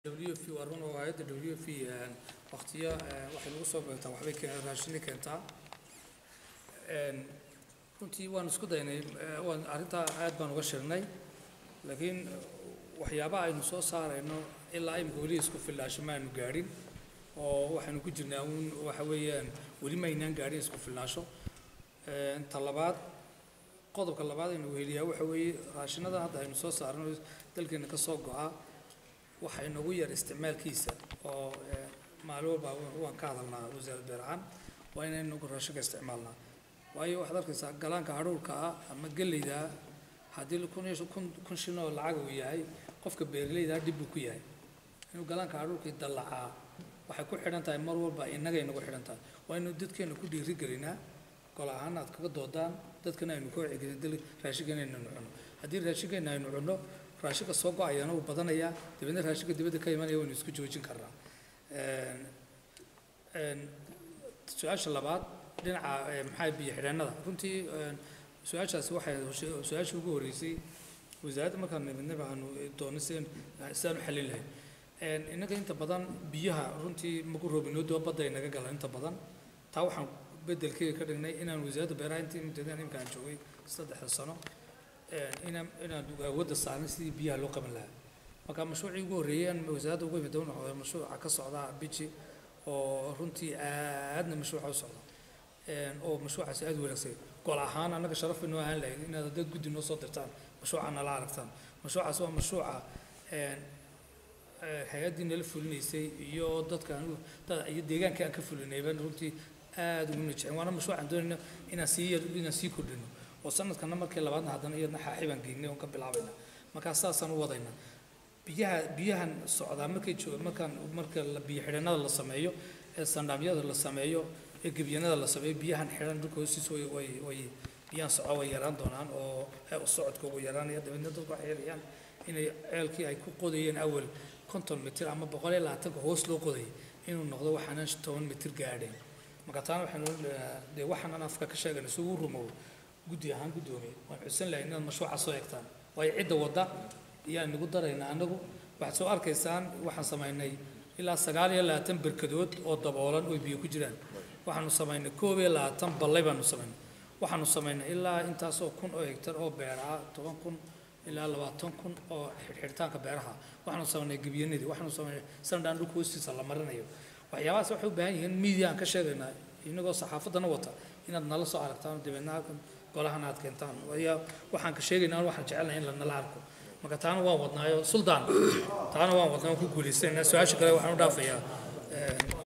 WFP warun oo hay'adda WFP waqtiyo waxay lagu soo beertaa waxbay raashin keentaa runtii waan isku daynay waan arinta aad baan uga shirnay laakiin waxyaabaha aynu soo saarayno ilaa imika wali isku filaasho ma aanu gaarin oo waxaanu ku jirnaa waxa weeyaan wali ma aynaan gaarin isku filaasho talabaad qodobka labaad aynu weheliyaa waxa weeye raashinada hadda aynu soo saarno dalkeena ka soo go'a waxay nagu yar isticmaalkiisa oo maalin walba waan ka hadalnaa wasaaradda beeraha waa inaynu raashinka isticmaalnaa waayo waxaad arkaysaa galaanka hadhuurka ah ama galleyda haddii kun shilin oo lacag uu yahay qofka beeraleyda dib uu ku yahay inuu galaanka hadhuurka dallacaa waxay ku xidhan tahay mar walba innagay nagu xidhan tahay waa inuu dadkeena ku dhiirigelinaa gol ahaan aad kaga doodaan dadkana aynu ka wacyigelin raashinkeena aynu cunno haddii raashinkeena aynu cunno raashinka soo go'ayana uu badanayaa dibadna raashinka dibadda ka imanaya waynu isku joojin karnaa su-aasha labaad dhinaca maxay biyo xidheenada runtii su-aashaasi waxay su-aashii ugu horreysay wasaaradda markaan nimidnay baanu doonay sidaan u xallin lahayn innaga inta badan biyaha runtii maku roobinoo doo badda ay naga galaan inta badan taa waxaan beddelkeeda ka dhignay inaan wasaaradda beeraha intii muddadaan imkaan joogay 3 sano inaan awoodda saarnay sidii biyaha loo qaban lahaa marka mashruucii ugu horreeyay aan wasaaradda ugu imid doona mashruuca ka socda biji oo runtii aadna mashruuca u socda oo mashruucaasi aad u wanaagsan gol ahaan annaga sharaf inoo ahaan lahayd inaad dad guddi noo soo dirtaan mashruuca nala aragtaan mashruucaas waa mashruuca hay-addii nala fulinaysay iyo dadka iyo deegaanka aan ka fulinayban runtii aad ugu najecin waana mashruucaan doonayna inaan sii kordhino oo sanadkana markii labaadna haddana iyadna xaaxibaan geynay oon ka bilaabayna markaa saasaan u wadayna biyahan socdaa marka biyo xidheenada la sameeyo ee sandhaamyada la sameeyo ee gebyanada la sameeyo biyahan xidhan dhulka hoostiisa way biyahan soco way yaraan doonaan oo socodka ugu yaraanaya dabeedna dadku waxay helayaan inay ceelkii ay ku qodayeen awal 50 mitir ama 120 hoos loo qodayay inuu noqdo waxaanan 10 mitir gaadhayn marka taana waxaanu dee waxaan afka ka sheeganay si uu rumow guddi ahaan guddoomiye waan xusan lahayn inaad mashruuca soo eegtaan waayo cidda wadda iyaan nagu daraynaa annagu waxaad soo arkaysaan waxaan samaynay ilaa 29 barkadood oo daboolan oo biyo ku jiraan waxaanu samaynay 21 ballay baanu samaynay waxaanu samaynay ilaa intaasoo kun oo hektar oo beeraha 10,000 ilaa 20,000 oo xirxirtaanka beeraha waxaanu samaynay gebyanadii waxaanu samaynay sandhaan dhulka hoostiisa la marinayo waxyaabahaas waxay u baahan yihiin media aan ka sheegaynaa inagoo saxaafaddana wata inaad nala soo aragtaan dibadna halkan golahan aad keentaan waxaan ka sheegaynaa waxaan jecelnahay in nala arko marka taana waan wadnaayo suldaan taana waan wadnaa ku guulaysanaa su-aasha kale waxaan u dhaafayaa